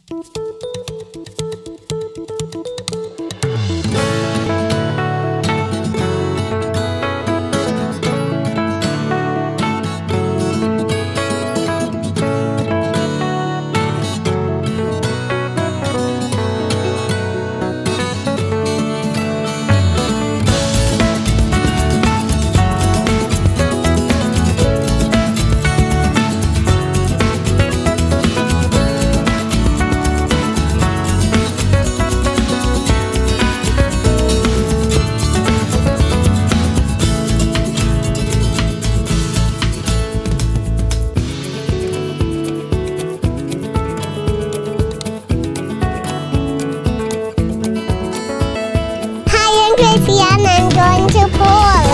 I'm going to pool.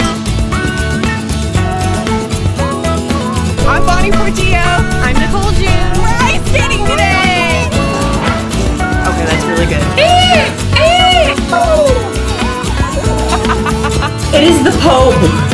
I'm Bonnie Portillo. I'm Nicole June. We're ice skating today. Okay, that's really good. It is the Pope.